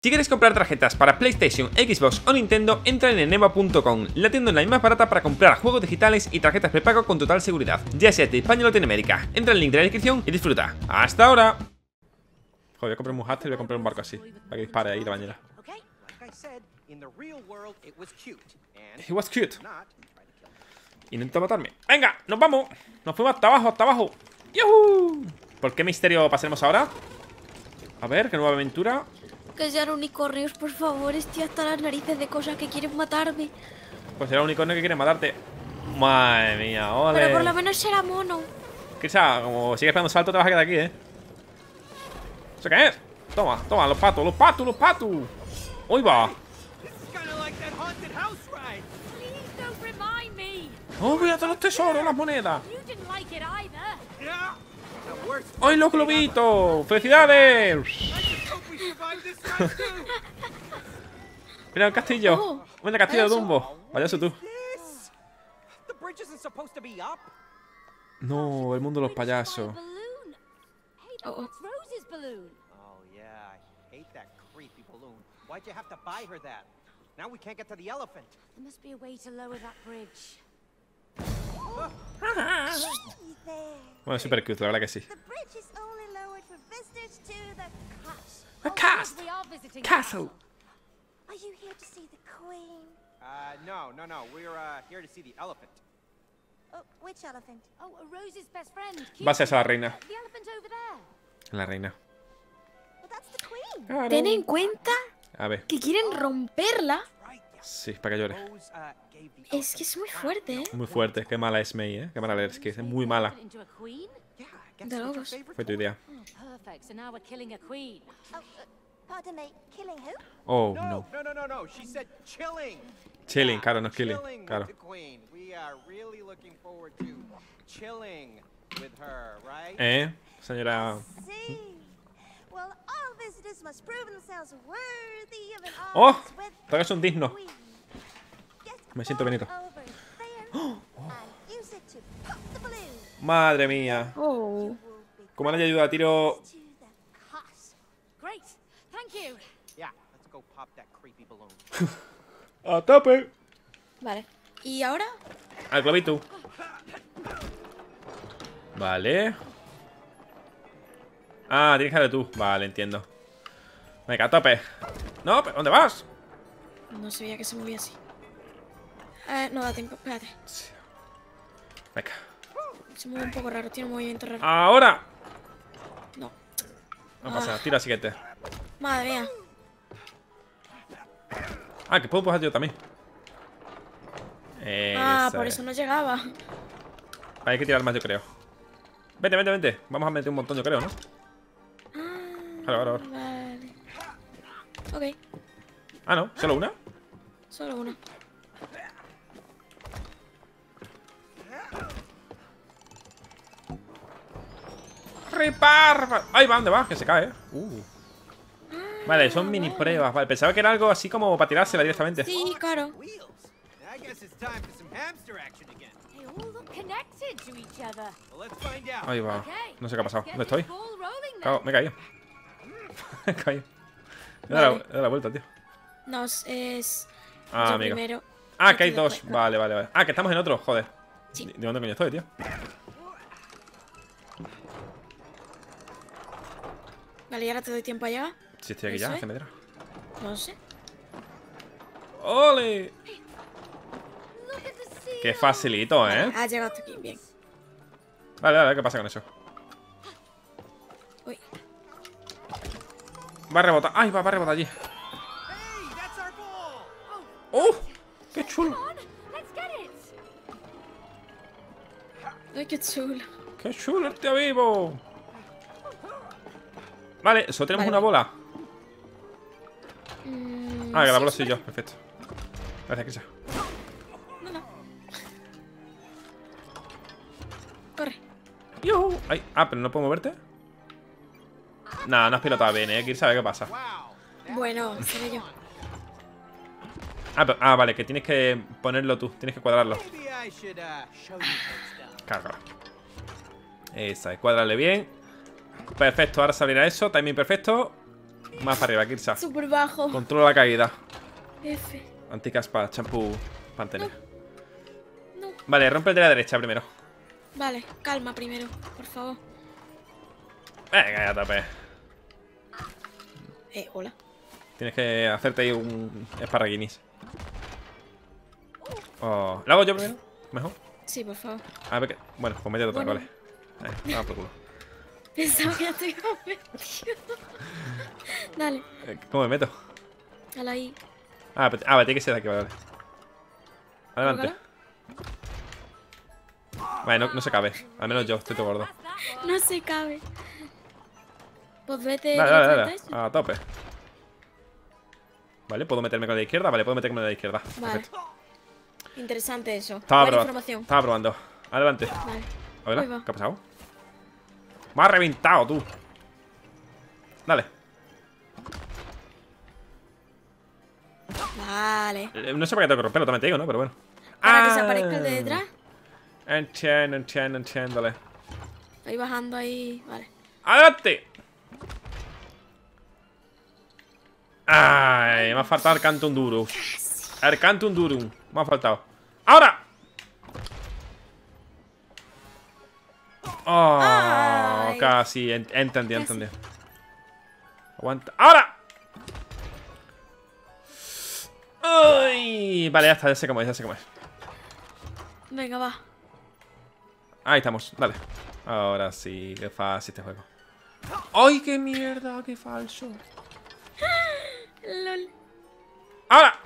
Si quieres comprar tarjetas para PlayStation, Xbox o Nintendo, entra en eneba.com, la tienda online más barata para comprar juegos digitales y tarjetas prepago con total seguridad, ya sea de España o Latinoamérica. Entra en el link de la descripción y disfruta. ¡Hasta ahora! Joder, voy a comprar un Hatcher y voy a comprar un barco así, para que dispare ahí la bañera. He was cute. Intenta matarme. ¡Venga! ¡Nos vamos! Nos fuimos hasta abajo, hasta abajo. ¡Yuhu! ¿Por qué misterio pasaremos ahora? A ver, qué nueva aventura. Que sean unicornios, por favor. Estoy hasta las narices de cosas que quieren matarme. Pues será un unicornio que quiere matarte. Madre mía, ole. Pero por lo menos será mono. Quizá, como sigues pegando salto, te vas a quedar aquí, ¿Eso qué es? Toma, toma, los patos, los patos, los patos. ¡Uy, va! ¡Oh, mira todos los tesoros, las monedas! ¡Ay, los globitos! ¡Felicidades! Mira el castillo. Mira el castillo de Dumbo. Vaya eso tú. No, el mundo de los payasos. Bueno, super cute, la verdad que sí. A castle. Are you here to see the queen? No. We're here to see the elephant. Oh, which elephant? Oh, Rose's best friend. Va a ser esa la reina. The elephant over there. La reina. Well, that's the queen. Claro. Ten en cuenta A ver, que quieren romperla. sí, para que llore. Es que es muy fuerte, Muy fuerte, qué mala es May, Qué mala es que es muy mala. De locos. Fue tu idea. Perfect. So now we're killing a queen. Pardon me, killing who? Oh, no. No. She said chilling. Chilling, claro, no es killing. Chilling Claro. with the queen. We are really looking forward to chilling with her, right? Señora. See. Well, all visitors must prove themselves worthy of an ¡Oh! audience with Todavía es un digno. queen. Get Me siento Benito. over there and use it to pop the balloon. Madre mía. Oh. Como no hay ayuda, tiro. To the cost. Great. Thank you. Yeah, let's go pop that creepy balloon. ¡A tope! Vale. ¿Y ahora? Al globito. Vale. Ah, tienes que darle tú. Vale, entiendo. Venga, a tope. No, ¿pero dónde vas? No sabía que se movía así. No da tiempo, espérate. Venga. Se mueve un poco raro, tiene un movimiento raro. ¡Ahora! No. No pasa nada, tira al siguiente. Madre mía. Ah, que puedo empujar yo también. Por eso no llegaba. Hay que tirar más, yo creo. Vente. Vamos a meter un montón, yo creo, ¿no? Ahora. Vale. Ok, Ah, no, ¿solo una? solo una. ¡Repar! ¡Ahí va! ¿Dónde va? Que se cae, Vale, son mini pruebas. Vale, pensaba que era algo así como para tirársela directamente. Sí, claro. Wheels. I guess it's time for some hamster action again. They all look connected to each other. Well, let's find out. Ahí va. No sé qué ha pasado. ¿Dónde estoy? Ball rolling Cago, me he caído. Me he caído. He dado la vuelta, tío. No, es Ah, yo amigo. primero. Ah, y que hay tú dos. después. Vale. Ah, que estamos en otro, joder. Sí. ¿De dónde coño estoy, tío? Vale, y ahora te doy tiempo a llegar. Si estoy aquí ¿Eso ya, es? hace media. No sé. ¡Ole! Qué facilito, ¿eh? Ha llegado hasta aquí, bien. Vale, ¿qué pasa con eso? Uy. Va a rebotar. ¡Ay, va a rebotar allí! Hey, that's our ball. ¡Oh! ¡Qué chulo! Let's get it. Ay, qué chulo. ¡Qué chulo este vivo! Vale, solo tenemos Vale. una bola. Ah, que la sí, bola sí, soy yo. Perfecto. Gracias, Krisa. No. Corre. ¡Yuhu! Ay, pero no puedo moverte. Nah, no has pilotado bien, Quiero saber qué pasa. Wow. Bueno, seré yo. Vale, que tienes que ponerlo tú. Tienes que cuadrarlo. Maybe I should show you what's done. Claro. Esa, cuadrarle bien. Perfecto, ahora se abrirá eso. Timing perfecto. Más para arriba, Kirsa. Súper bajo. Controla la caída. F. Anticaspa, champú, Pantene. No. Vale, rompe el de la derecha primero. Vale, calma primero, por favor. Venga, ya tope. Hola. Tienes que hacerte ahí un esparraguinis. Oh, ¿lo hago yo primero? Mejor. Sí, por favor. A ver qué. Bueno, pues métete otra, Bueno. vale. Vamos por culo. Pensaba que ya te iba a meter. Dale, ¿Cómo me meto? dale ahí. Vale, tiene que ser de aquí, vale. Adelante. Vale, no se cabe. Al menos yo, estoy todo gordo. No se cabe. Pues vete. Dale, directamente a eso. a tope. Vale, ¿puedo meterme con la izquierda? Vale, puedo meterme con la izquierda. Vale. Perfecto. Interesante eso. Estaba Buena probando. información. Estaba probando. Adelante. Vale. A ver, Ahí va. ¿qué ha pasado? Me ha reventado, tú. Dale. Vale. No sé por qué tengo que romperlo, también te digo, ¿no? Pero bueno. Para que se aparezca el de detrás. Entiendo, dale. Estoy bajando ahí. Vale. ¡Adelante! Ay, me ha faltado Arcantum Durum. Arcantum Durum. Me ha faltado. ¡Ahora! Oh, Ay. casi. Entendí. Aguanta. ¡Ahora! ¡Ay! Vale, ya sé cómo es, Venga, va. Ahí estamos, dale. Ahora sí, qué fácil este juego. ¡Ay, qué mierda! ¡Qué falso! LOL. ¡Ahora!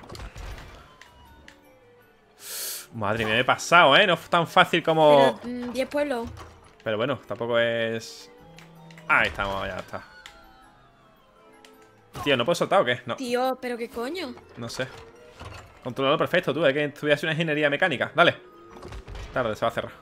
Madre mía, me he pasado, ¿eh? No es tan fácil como... Pero 10 pueblos. Pero bueno, tampoco es... Ahí estamos, ya está. Tío, ¿no puedo soltar o qué? No, Tío, pero qué coño. no sé. Controlador perfecto, tú. Hay que estudiar una ingeniería mecánica. Dale. Tarde, se va a cerrar.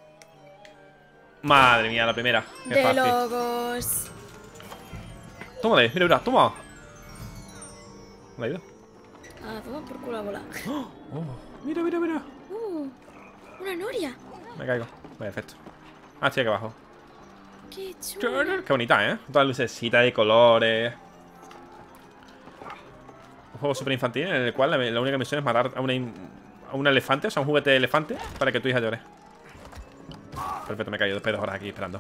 Madre mía, la primera. Qué De fácil. logos. Tómale, mira, toma. ¿Me ha ido? Ah, toma por culo a volar. Oh, mira. Una noria. Me caigo. Perfecto. Ah, estoy aquí abajo. Qué chulo. Qué bonita, ¿eh? Todas lucecitas de colores. Un juego súper infantil en el cual la única misión es matar a un elefante, o sea, un juguete de elefante, para que tu hija llore. Perfecto, me he caído después de 2 horas aquí esperando.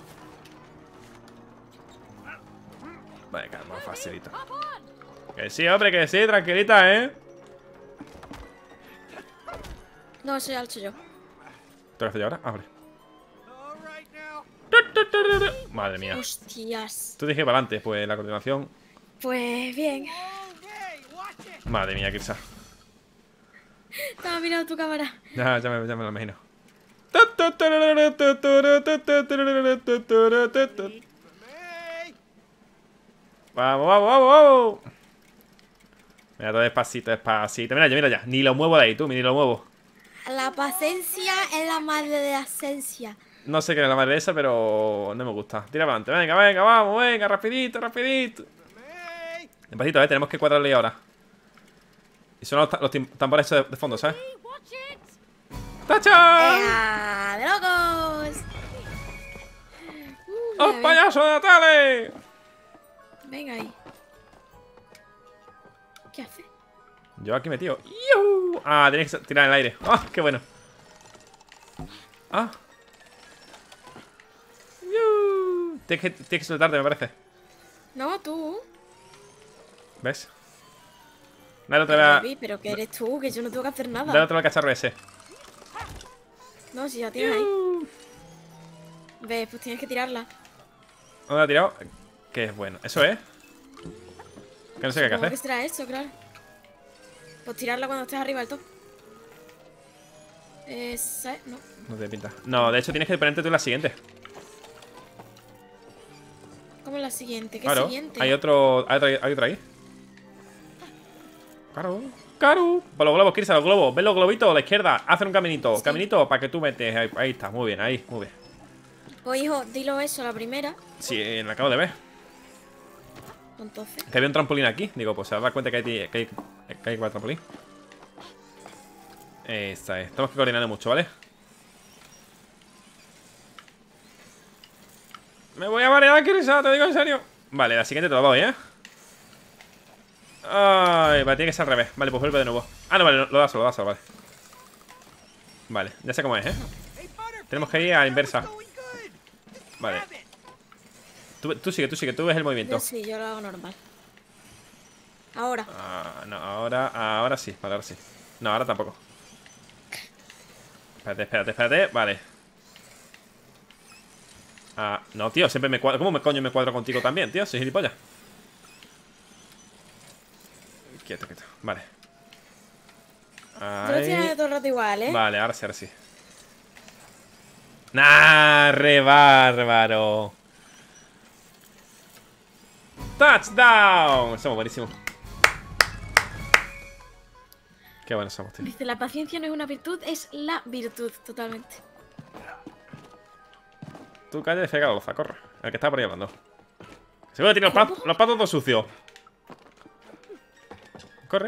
Vale, calma, facilito. Que sí, hombre, que sí, tranquilita, ¿eh? No, eso ya lo he hecho yo. ¿Tú lo haces yo ahora? Abre. Madre mía. Hostias. Tú dije para adelante, pues la continuación. Pues bien. Madre mía, Kirsa. Estaba mirando tu cámara. Ya me lo imagino. Vamos. Mira, todo despacito. Mira ya. Ni lo muevo de ahí, tú, ni lo muevo. La paciencia es la madre de la esencia. No sé qué es la madre de esa, pero no me gusta. Tira para adelante. Venga, vamos, rapidito. Despacito, tenemos que cuadrarle ahora. Y son los tambores de fondo, ¿sabes? ¡Tachan! ¡De locos! ¡Los payasos de Natale! Venga ahí. ¿Qué hace? Yo aquí metido. ¡Yuhu! Ah, tenéis que tirar en el aire. ¡Ah, qué bueno! ¡Ah! ¡Yuhu! Tienes que soltarte, me parece. No, tú. ¿Ves? Dale otra vez a... Baby, pero que eres tú, que yo no tengo que hacer nada. Dale otra vez al cacharro ese. No, si ya tienes ahí. Ves, pues tienes que tirarla. ¿Dónde la ha tirado? Que es bueno. ¿Eso es? Que no sé qué hay que Supongo que hacer. será eso, claro. Pues tirarla cuando estés arriba del todo. No. No te pinta. No, de hecho tienes que ponerte tú en la siguiente. ¿Cómo la siguiente? ¿Qué Claro. siguiente? Hay otro ahí. Claro. Por los globos, Kirsa, los globos. ¿Ves los globitos a la izquierda? Hacen un caminito. Sí. Caminito para que tú metes. Ahí está, muy bien, muy bien. Pues hijo, dilo eso, la primera. Sí, la acabo de ver. Entonces. Que había un trampolín aquí. Digo, pues se da cuenta que hay para trampolín. Esta es. Tenemos que coordinar mucho, ¿vale? Me voy a marear, Kirsa, te digo en serio. Vale, la siguiente te la doy, ¿eh? Ay, vale, tiene que ser al revés. Vale, pues vuelve de nuevo. Ah, no, vale, lo das solo, vale. Vale, ya sé cómo es, ¿eh? Tenemos que ir a la inversa. Vale. Tú sigue, tú ves el movimiento. Sí, yo lo hago normal. Ahora. Ah, no, ahora sí, vale, ahora sí. No, ahora tampoco. Espérate, vale. Ah, no, tío, siempre me cuadro. ¿Cómo coño me cuadro contigo también, tío? Soy gilipollas. Quieto. Vale. Tú lo tienes todo el rato igual, ¿eh? Vale, ahora sí. ¡Nah! ¡Re bárbaro! ¡Touchdown! Somos buenísimos. Qué buenos somos, tío. Dice, la paciencia no es una virtud, es la virtud, totalmente. Tú calla y frega la loza, corre. El que está por ahí hablando. Seguro que tiene los platos todos sucios. Corre.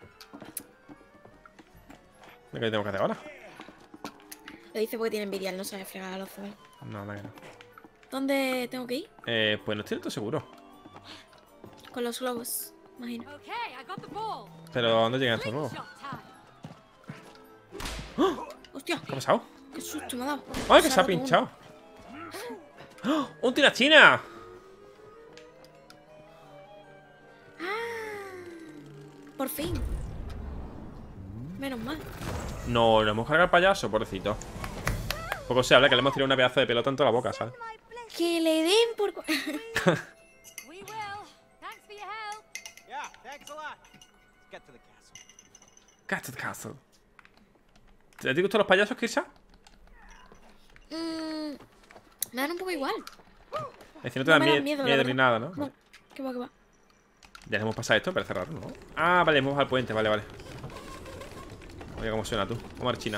¿Qué tenemos que hacer ahora? Lo dice porque tiene envidia, él no sabe fregar a los zombies. No, no. ¿Dónde tengo que ir? Pues no estoy del todo seguro. Con los globos, imagino. Pero ¿dónde llegan estos nuevos? ¡Hostia! ¿Qué ha pasado? ¡Qué susto me ha dado! ¡Ay, que se ha pinchado! ¡Oh! ¡Un tirachina! Por fin. Menos mal. No, lo hemos cargado al payaso, pobrecito. Poco se habla que le hemos tirado una pedazo de pelota en toda la boca, ¿sabes? Que le den por... We will. Thanks for your help. Yeah, thanks a lot. Let's get to the castle. Cat to the castle. ¿Te gustan los payasos, Kirsa? Me dan un poco igual. Es decir, no te dan me dan miedo la ni verdad. nada, ¿no? No, qué va. Ya hemos pasado esto, parece raro, ¿no? Ah, vale, hemos al puente, vale. Oye, cómo suena tú, como archina.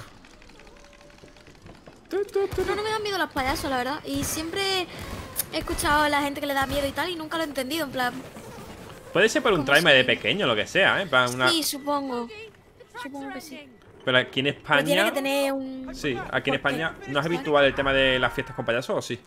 No me dan miedo los payasos, la verdad. Y siempre he escuchado a la gente que le da miedo y tal, y nunca lo he entendido, en plan... Puede ser por un ¿Cómo trauma se- de pequeño, lo que sea, ¿eh? En plan, una... Sí, supongo. Supongo que sí. Pero aquí en Pero tiene España... que tener un... Sí, aquí en porqué, España no es ¿sabes? habitual el tema de las fiestas con payasos, ¿o sí?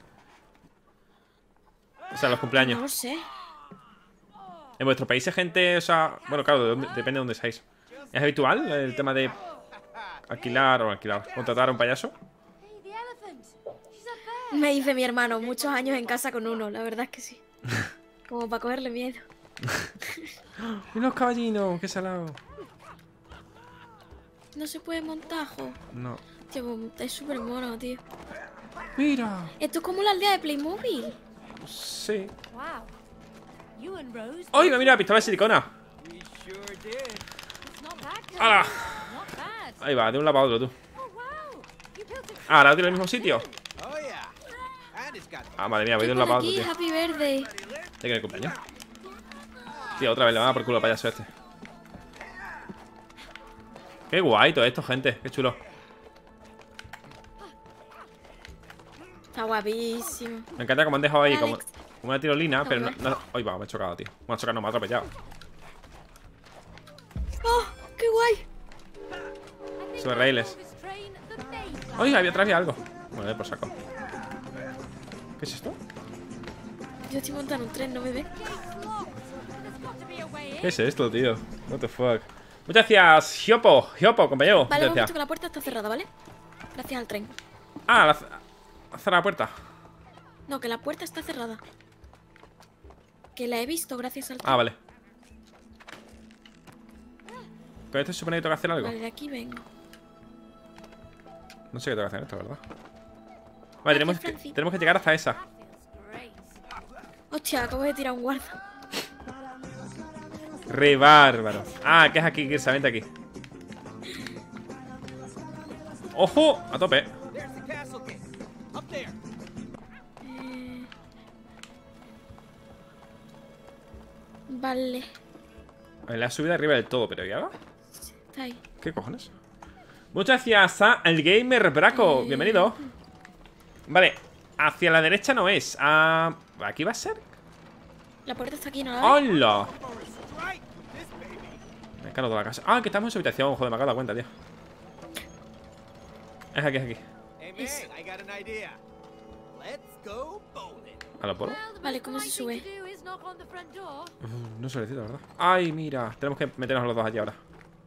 O sea, los No cumpleaños. lo sé. En vuestro país hay gente, o sea... Bueno, claro, depende de dónde seáis. ¿Es habitual el tema de contratar a un payaso? Hey, the elephant. She's up there. Me dice mi hermano, muchos años en casa con uno, la verdad es que sí. Como para cogerle miedo. ¡Y los caballinos! ¡Qué salado! No se puede montajo. No. Tío, es súper mono, tío. ¡Mira! Esto es como la aldea de Playmobil. Sí. Wow. You and Rose. ¡Ay, mira! ¡Pistola de silicona! We sure did. It's not bad. Girl. ¡Hala! Not bad. Ahí va, de un lado a otro, tú. Oh wow. You built it. Ahora tiene el mismo sitio. Oh yeah. And it's got Ah, madre mía, voy de ¿Qué un pone lado a otro, aquí? tío. Happy Birthday. ¿De qué el cumpleaños? Tío, otra vez le van a dar por culo al payaso este. Qué guay todo esto, gente. Qué chulo. Está guapísimo. Me encanta cómo han dejado ahí como Alex. una tirolina, pero Hola. no... Ay, va, me he chocado, tío. Me ha chocado, no, me ha atropellado. ¡Oh! ¡Qué guay! I think Sobre I raíles. call this train the Mayflower. Ay, había atrás había algo. Bueno, por saco. ¿Qué es esto? Yo estoy montando un tren, ¿no me ve? Gate's locked. There's got to be a way in. ¿Qué es esto, tío? What the fuck. Muchas gracias, Hiopo, compañero. Vale, hemos Muchas visto que la puerta está cerrada, ¿vale? Gracias al tren. Ah, cerra la puerta. No, que la puerta está cerrada. Que la he visto gracias al tren. Ah, vale. ¿Con esto se supone que tengo que hacer algo? Vale, de aquí vengo. No sé qué tengo que hacer en esto, ¿verdad? Vale, Francito. tenemos que llegar hasta esa. That feels great. Hostia, acabo de tirar un guarda. Re bárbaro. Ah, que es aquí, Kirsa, vente aquí. ¡Ojo! A tope. There's the castle gate. Up there. Vale. La he subido arriba del todo, pero ¿y ahora? Está ahí. ¿Qué cojones? Muchas gracias a el Gamer Braco. Bienvenido. Vale, hacia la derecha no es. ¿Aquí va a ser? La puerta está aquí, ¿no la ves? ¡Hola! Right. This baby. Me encanta toda la casa. Ah, que estamos en su habitación. Joder, me acabo de dar cuenta, tío. Es aquí, es aquí. Hey man, I got an idea. Let's go bowling. ¿A lo polo? Well, the Vale, most ¿cómo se polite sube? thing to do is No se necesita, ¿verdad? Ay, mira. Tenemos que meternos los dos allí ahora.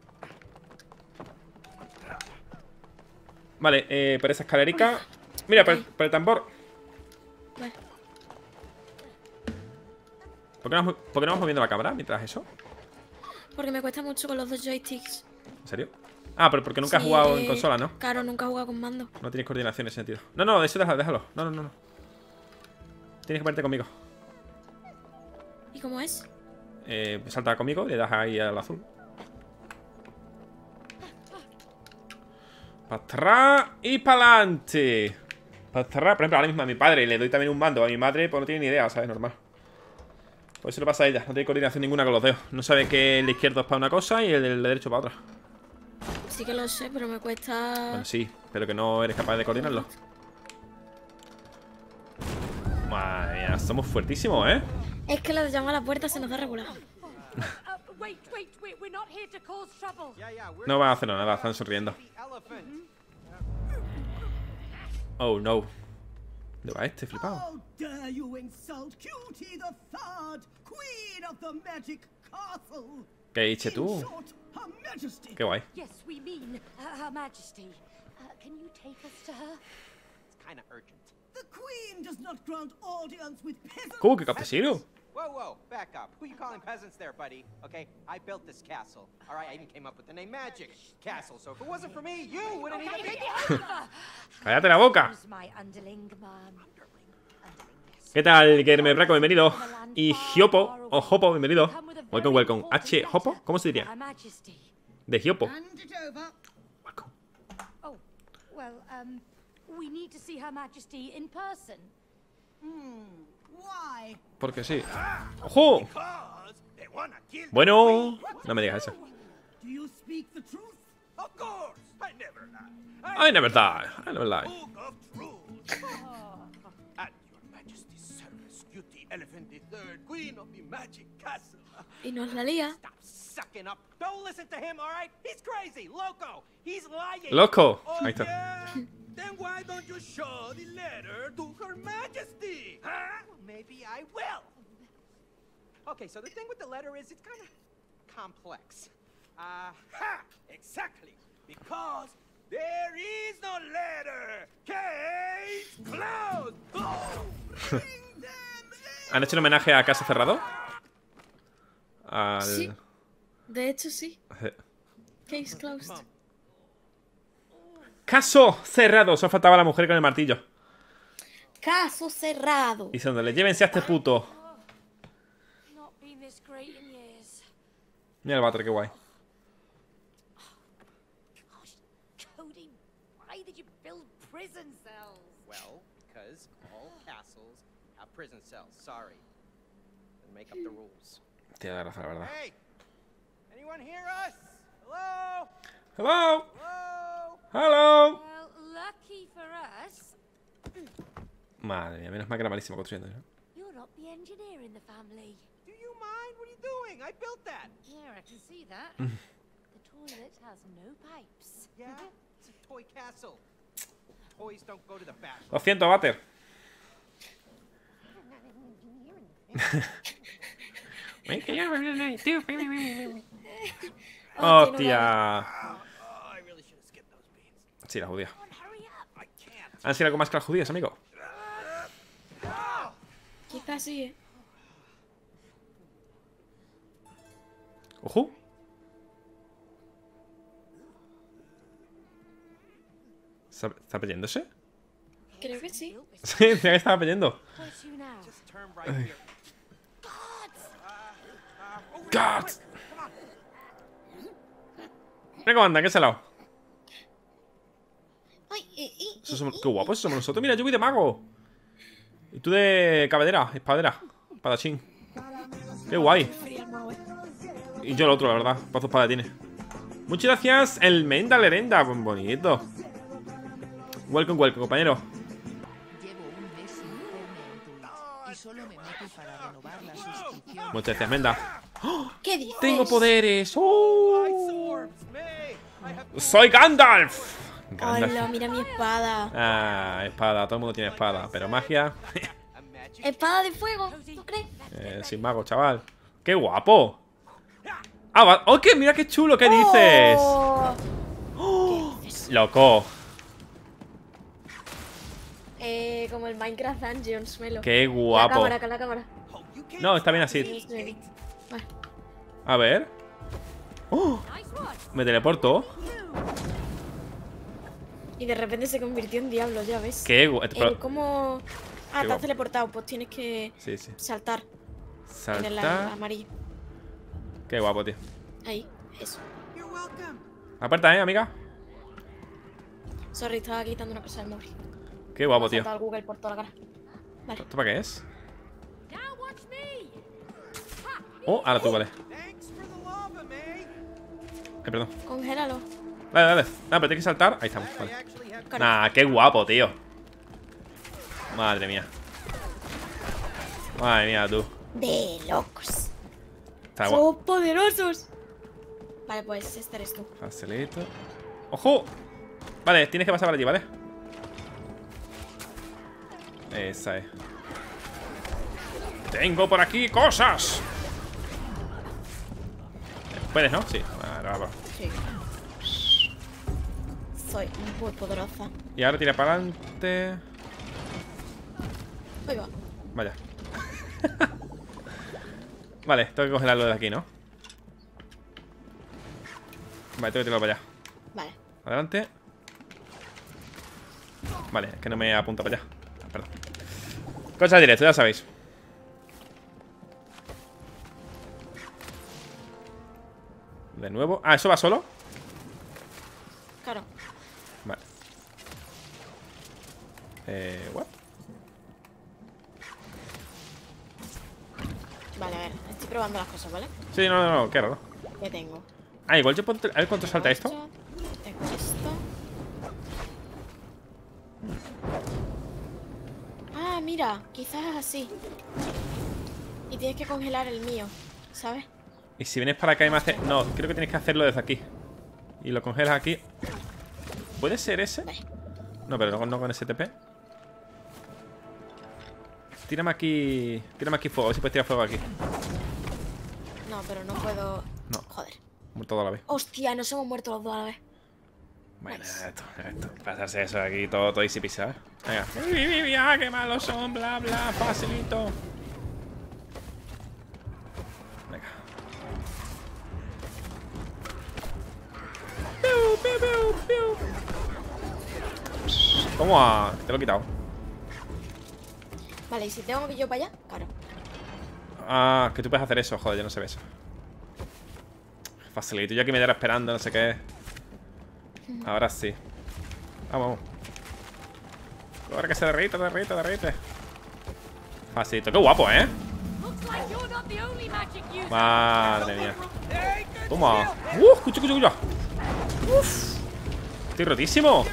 Vale, por esa escalerica. Mira, por el tambor. Vale. ¿Por qué no vamos moviendo la cámara mientras eso? Porque me cuesta mucho con los dos joysticks. ¿En serio? Ah, pero porque nunca has jugado en consola, ¿no? Claro, nunca he jugado con mando. No tienes coordinación en ese sentido. No, eso déjalo. No. Tienes que ponerte conmigo. ¿Y cómo es? Salta conmigo y le das ahí al azul. Para atrás y para adelante. Para atrás, por ejemplo, ahora mismo a mi padre le doy también un mando. A mi madre pues no tiene ni idea, ¿sabes? Normal. Pues eso le pasa a ella. No tiene coordinación ninguna con los dedos. No sabe que el izquierdo es para una cosa y el derecho para otra. Sí que lo sé, pero me cuesta... Bueno, sí, pero que no eres capaz de coordinarlo. Madre mía, somos fuertísimos, ¿eh? Es que lo de llamar a la puerta se nos da regular. No van a hacer nada, están sonriendo. Oh, no. ¿Dónde va este flipado? How dare you insult Cutie the Third, Queen of the Magic Castle? ¿Qué dices tú? In short, Her Majesty. Qué guay. Yes, we mean Her Majesty. Can you take us to her? It's kind of urgent. The Queen does not grant audience with peasants. ¿Cómo que campesino? Whoa, back up. Who you calling peasants there, buddy? Okay, I built this castle. All right, I even came up with the name Magic Castle. So if it wasn't for me, you wouldn't even be. Cállate la boca. Who's my underling, man? ¿Qué tal, Guillermo Braco? Bienvenido. Y Hiopo, o Hopo, bienvenido. Welcome. H, Hopo, ¿cómo se diría? Her Majesty. De Hiopo. Hand it over. Welcome. Oh, well, we need to see Her Majesty in person. Why? Porque sí. ¡Ojo! Bueno, no me digas eso. Do you speak the truth? Of course, I never lie. I never lie. Book of Truth. At your Majesty's service, Cutie Elephant III, Queen of the Magic Castle. Y nos la lía. Stop sucking up. Don't listen to him, all right? He's crazy, loco. He's lying. Loco. Oh, Ahí está. yeah? Then why don't you show the letter to Her Majesty? Huh? Well, maybe I will. Okay, so the thing with the letter is it's kind of complex. Ha! Exactly. Because there is no letter. Case closed. Oh. ¿Han hecho un homenaje a Caso Cerrado? Sí. De hecho, sí. Case closed. Caso cerrado. Solo faltaba la mujer con el martillo. Caso cerrado. Diciéndole, llévense a este puto. Not been this great in years. Mira el váter, qué guay. Gosh, Cody, why did you build prison cells? Well, because all castles have prison cells. Sorry. Then make up the rules. Tiene razón, la verdad. Hey! Anyone hear us? Hello? Hello. Hello? Hello. Well, lucky for us, Madre mía, menos mal que era malísimo construyendo, ¿no? you're not the engineer in the family. Do you mind? What are you doing? I built that. Yeah, I can see that. The toilet has no pipes. Yeah? It's a toy castle. Toys don't go to the bathroom. Lo siento, váter. Hostia. I really should have skipped those beans. Sí, la judía. Hurry up. I can't. ¿Han sido algo más que las judías, amigo? Quizás sí, ¿eh? Ojo. ¿Está peyéndose? Creo que sí. Sí, decía que estaba peyendo. Where to now? Just turn right here. God. Mira cómo anda, que es el lado. Ay, Qué guapos somos nosotros. Mira, yo voy de mago. Y tú de cabedera, espadera, espadachín. Qué guay. Y yo el otro, la verdad. Pazo espadachines. Muchas gracias, el Menda Lerenda. Bonito. Welcome, compañero. Llevo un mes sin verme en Twitch y solo me meto para renovar la suscripción. Muchas gracias, Menda. ¿qué dices? Tengo poderes. ¡Oh! Swords, May! I have ¡Soy Gandalf! Hola, mira mi espada. Ah, espada. Todo el mundo tiene espada. Pero magia. a magic Espada de fuego, ¿no crees? Sin mago, chaval. ¡Qué guapo! ¡Ah, va! ¡Oh, qué! Mira qué chulo! ¿Qué dices? Oh. ¡Oh! ¡Loco! Como el Minecraft Dungeons, Melo. ¡Qué guapo! La cámara. No, está bien así. Vale. A ver. ¡Oh! Me teleporto. Y de repente se convirtió en diablo, ya ves. ¡Qué guapo! ¿Cómo...? Ah, te guapo. has teleportado, pues tienes que Sí, sí. saltar. En el Saltar. amarillo. ¡Qué guapo, tío! Ahí, eso. La puerta, amiga. Sorry, estaba quitando una cosa del móvil. ¡Qué guapo, Me ha tío! saltado el Google por toda la cara. Vale. ¿Esto para qué es? Oh, ahora tú, vale. Perdón. Congélalo. Dale, dale. Nah, pero tienes que saltar. Ahí estamos, vale. Claro. Nah, qué guapo, tío. Madre mía. Madre mía, tú. De locos. Está guapo. ¡Son poderosos! Vale, pues este eres tú. Facilito. ¡Ojo! Vale, tienes que pasar por allí, ¿vale? Esa es. Tengo por aquí cosas. ¿Puedes, no? Sí. Vale, vamos. Sí. Soy muy poderosa. Y ahora tira para adelante. Ahí va. Vaya. Vale, tengo que congelarlo desde aquí, ¿no? Vale, tengo que tirarlo para allá. Vale. Adelante. Vale, es que no me apunta para allá. Perdón. Cosas directas, ya sabéis. De nuevo. Ah, ¿eso va solo? Claro. Vale. ¿What? Vale, a ver. Estoy probando las cosas, ¿vale? Sí, no, qué raro. ¿Qué tengo? Ah, igual yo puedo... A ver cuánto salta esto. Tengo esto. Ah, mira. Quizás así. Y tienes que congelar el mío, ¿sabes? Y si vienes para acá y me hace... No, creo que tienes que hacerlo desde aquí. Y lo congelas aquí. ¿Puede ser ese? Vale. No, pero no con ese TP. Tírame aquí... Tírame aquí fuego, a ver si puedes tirar fuego aquí. No, pero no puedo... No. Joder. Muerto a la vez. Hostia, nos hemos muerto los dos a la vez. Bueno, Nice. esto. Pasarse eso aquí, todo easy peasy, ¿sabes? Venga. ¡Ah, qué malos son! Bla, bla, facilito. Venga. Piu, piu, piu, piu. ¿Cómo ha...? Te lo he quitado. Vale, ¿y si tengo que yo para allá? Claro. Ah, que tú puedes hacer eso. Joder, ya no se ve eso. Facilito. Yo aquí me quedara esperando, no sé qué. Ahora sí. Vamos. Ahora que se derrite. Facilito. Qué guapo, ¿eh? Madre mía. Toma. Escucha. Uf. Estoy rotísimo.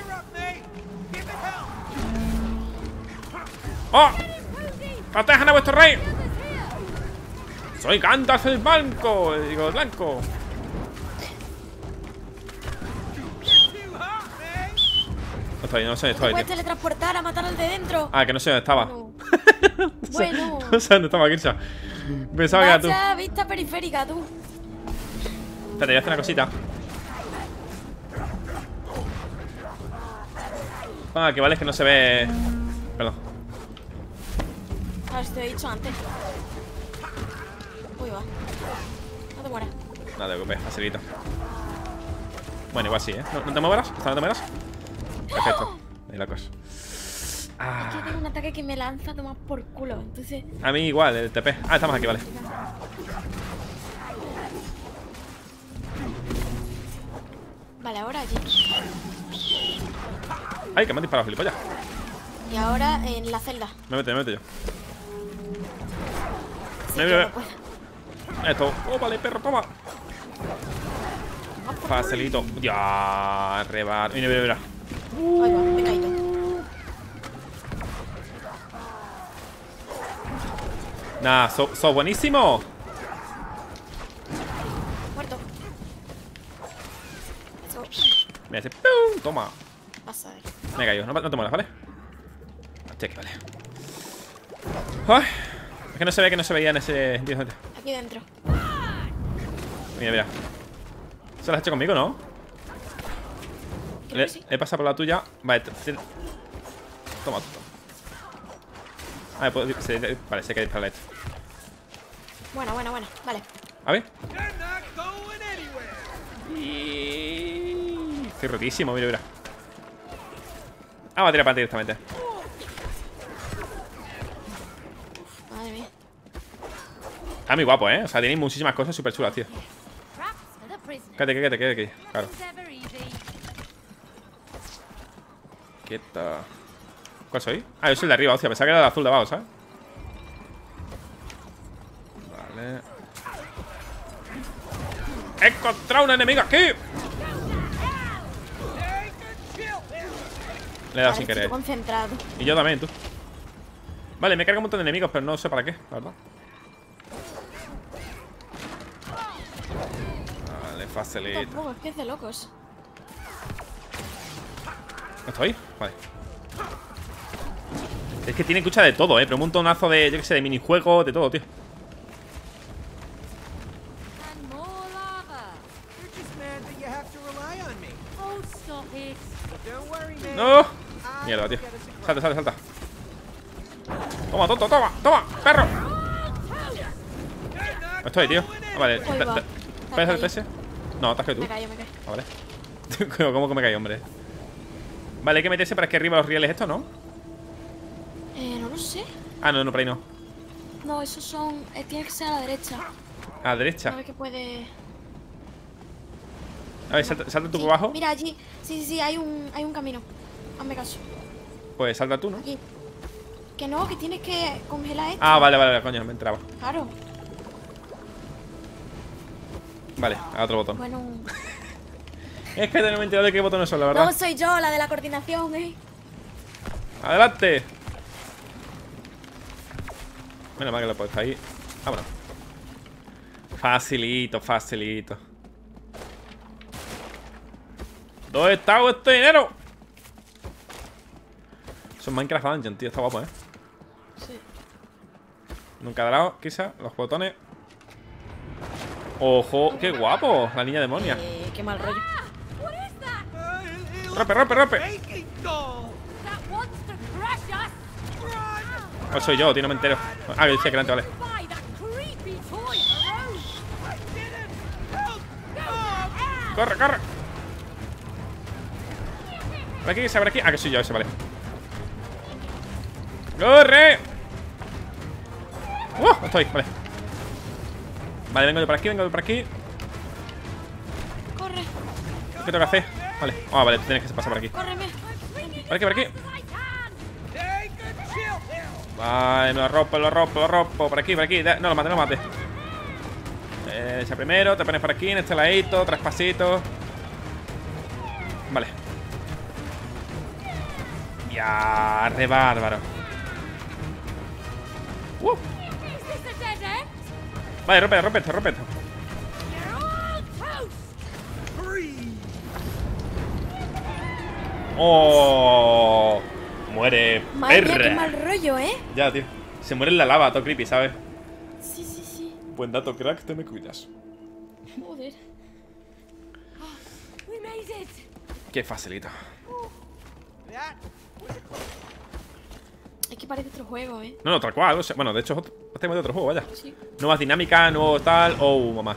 ¡Oh! ¡Protejan a vuestro rey! ¡Soy Gandalf el blanco! Digo, el blanco. No sé dónde estoy, ¿Puedes tío. teletransportar a matar al de dentro? Ah, que no sé dónde estaba. No. Bueno. No sé dónde estaba, Kirsha. Pensaba que era tú. Vaya vista periférica, tú. Espérate, voy a hacer una cosita. Ah, que vale, es que no se ve. Perdón. A ver si te he dicho antes. Uy, va. No te mueras. No te preocupes, facilito. Bueno, igual sí, ¿eh? ¿No te muevas? ¿No te muevas? Perfecto. Ahí la cosa. Es que Ah, tengo un ataque que me lanza a tomar por culo. Entonces. a mí igual, el TP. Ah, estamos aquí, vale. Vale, ahora allí. Ay, que me han disparado, gilipollas. Y ahora en la celda. Me meto yo. Sí, Mira, que mira. no puedo. Esto. Oh, vale, perro, toma. Facilito. Ya, rebar. Mira. Ahí va, me he caído. Nah, sos buenísimo. Muerto. Eso. Me hace. ¡Pum! Toma. Pasa, a ver. Me he caído. No te mueras, ¿vale? Hostia, que vale. Ay, es que no se ve que no se veía en ese... Aquí dentro. Mira, mira. Se lo has hecho conmigo, ¿no? Creo que sí. He pasado por la tuya. Vale, toma. Vale, vale, sé que dispararle esto. Buena. Vale. A ver. They're not going anywhere. Estoy rotísimo, mira. Vamos a tirar para ti directamente. Madre mía. Está muy guapo, ¿eh? O sea, tenéis muchísimas cosas súper chulas, tío. Quédate. Claro. Quieta. ¿Cuál soy? Ah, yo soy el de arriba, hostia. Pensaba que era el azul de abajo, ¿sabes? Vale. ¡He encontrado un enemigo aquí! Le he dado sin querer. Estoy concentrado. Y yo también, tú. Vale, me carga un montón de enemigos, pero no sé para qué, la verdad. Vale, facilito. Tampoco, es que es de locos. ¿No estoy? Vale. Es que tiene escucha de todo, pero un montonazo de, yo qué sé, de minijuegos, de todo, tío. ¡No! Mierda, tío. Salta. Toma, tonto, toma, perro. No estoy, tío. Ah, vale. ¿Puedes hacer el PS? No, te has caído tú. Me cayó. Ah, vale. ¿Cómo que me caí, hombre? Vale, hay que meterse para aquí arriba los rieles estos, ¿no? No lo sé. Ah, no, por ahí no. No, esos son... tiene que ser a la derecha. A la derecha. A ver qué puede... A ver, salta tú por abajo. Mira, allí. Sí, hay un camino. Hazme caso. Pues salta tú, ¿no? Aquí. Que no, que tienes que congelar esto. Ah, vale, coño, me entraba. Claro. Vale, a otro botón. Bueno. Es que no me he enterado de qué botones son, la verdad. No soy yo, la de la coordinación, ¡Adelante! Menos mal que lo he puesto ahí. Vámonos. Facilito. ¿Dónde está este dinero? Son Minecraft Dungeon, tío. Está guapo, Sí. Nunca he dado, quizá, los botones. ¡Ojo! ¡Qué guapo! La niña demonia. Qué mal rollo. ¡Rompe! ¿Cuál soy yo, tío? No me entero. Ah, que decía que era antes, vale. ¡Corre! ¿Por aquí? Ah, que soy yo ese, vale. ¡Corre! Estoy, vale. Vale, vengo yo por aquí. Corre. ¿Qué tengo que hacer? Vale. Ah, vale, tú tienes que pasar por aquí. Córreme. Por aquí. Vale, me lo rompo. Por aquí. No lo mate. Echa primero, te pones por aquí, en este ladito, 3 pasitos. Vale. Ya, re bárbaro. Vale, rompe esto. ¡Oh! Muere, Madre mía, perra. qué mal rollo, Ya, tío. Se muere en la lava, todo creepy, ¿sabes? Sí. Buen dato, crack, te me cuidas. Joder. Qué facilito. Es que parece otro juego, No, tal cual. O sea, bueno, de hecho, tenemos de otro juego, vaya. Sí. Nuevas dinámicas, nuevo tal. Oh, mamá.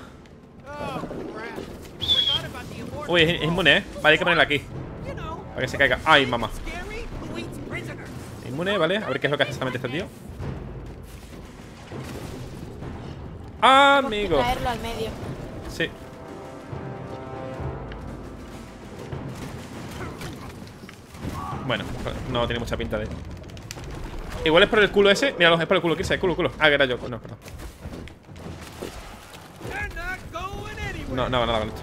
Uy, es inmune, Vale, hay que ponerla aquí. Para que se caiga. Ay, mamá. Inmune, vale. A ver qué es lo que hace exactamente este tío. Amigo. Traerlo al medio. Sí. Bueno, no tiene mucha pinta de... Igual es por el culo ese. Míralo, es por el culo, ¿qué es? Culo. Ah, que era yo. No, perdón. No, nada con esto.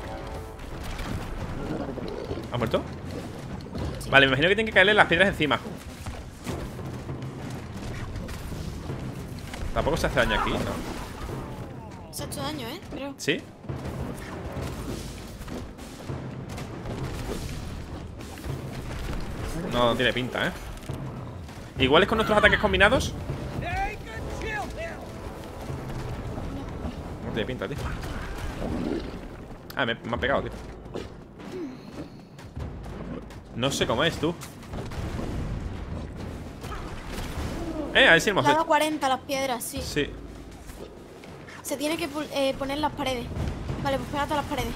¿Ha muerto? Sí. Vale, me imagino que tienen que caerle las piedras encima. Tampoco se hace daño aquí, ¿no? Se ha hecho daño, creo. ¿Sí? No tiene pinta, Igual es con nuestros ataques combinados. tiene pinta, tío. Ah, me ha pegado, tío. No sé cómo es, tú. A ver si hemos Le ha dado hecho. 40 las piedras, sí. Sí. Se tiene que poner las paredes. Vale, pues pégate a las paredes.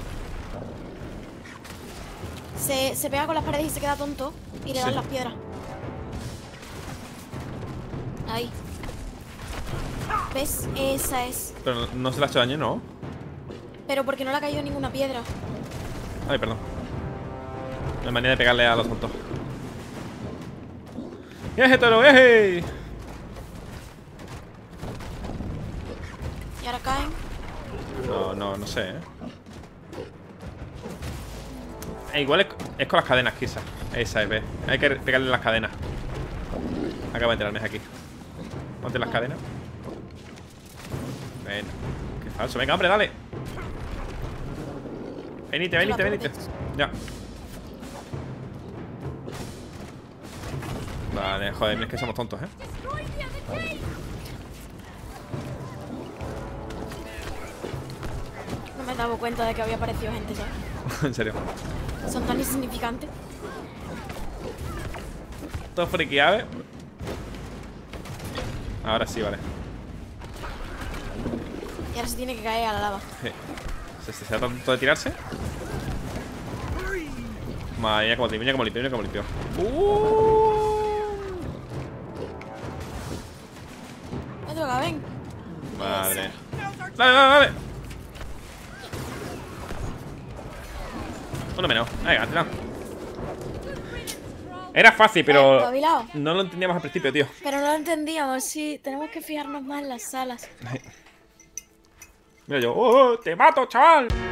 Se pega con las paredes y se queda tonto. Y le dan Sí. las piedras. Ahí. ¿Ves? Esa es. Pero no se le ha hecho daño, ¿no? Pero porque no le ha caído ninguna piedra. Ay, perdón. No hay manera de pegarle a los tontos. ¡Eje, toro, eje! Y ahora caen. No sé, igual es con las cadenas, quizás. Esa es, ve. Hay que pegarle las cadenas. Acabo de enterarme aquí. Ponte las cadenas. Ven. Qué falso. Venga, hombre, dale. Venite. Ya. Vale, joder, es que somos tontos, ¿eh? No me he dado cuenta de que había aparecido gente ya. En serio. Son tan insignificantes. Todo friqueado, ¿eh? Ahora sí, vale. Y ahora se tiene que caer a la lava. Sí. ¿Se da tanto de tirarse? Mira cómo limpio. Me toca, ven. Madre. Dale. Uno menos. Venga, tira. Era fácil, pero Espabilado. no lo entendíamos al principio, tío. Pero no lo entendíamos, sí. Tenemos que fijarnos más en las salas. Mira yo. ¡Oh, te mato, chaval!